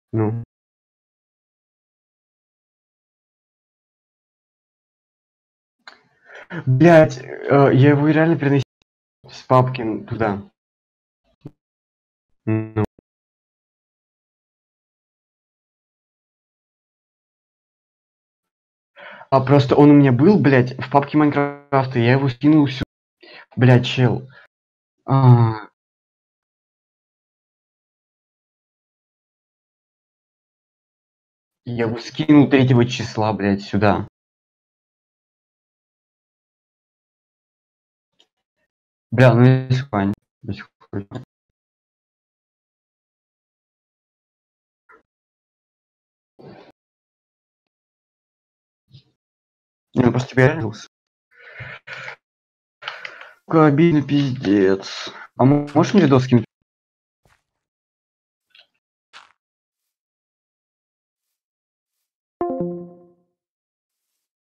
Ну. Блять, я его реально переносил с папки туда. Ну. А просто он у меня был, блять, в папке Майнкрафта, я его скинул всё. Блять, чел. Я его скинул 3 числа, блять, сюда. Бля, ну и Вань до сих пор. Не, ну просто тебе обиделся. Сука, обидно, пиздец. А можешь мне видос скинуть?